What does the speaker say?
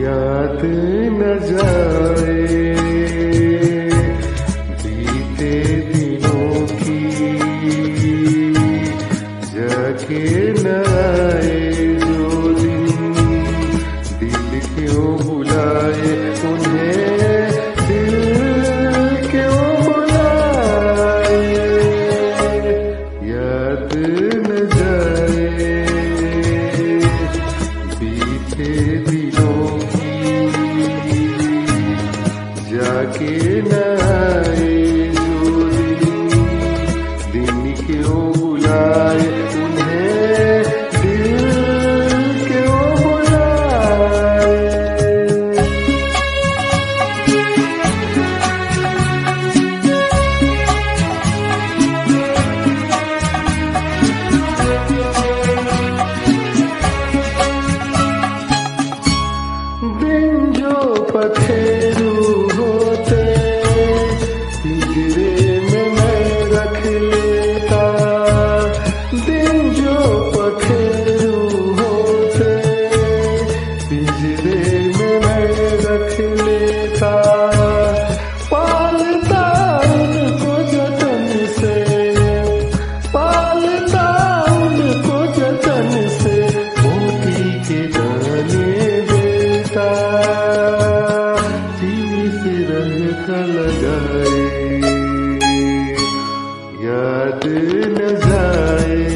याद न जाए बीते दिनों की, जाके न आए जो दिन, दिल क्यों बुलाए उन्हें, दिल क्यों बुलाए, याद न जाए बीते दिनों की, जाके न आए जो दिन, दिन क्यों बुलाए उन्हें, दिल क्यों बुलाए। दिन जो पखेरू होते पिंजरे में मैं रख लेता, दिन जो पखेरू होते पिंजरे में मैं रख लेता, पालता उनको जतन से, पालता उनको जतन से, मोती के दाने देता, सीने से रंग लगाए, याद न जाए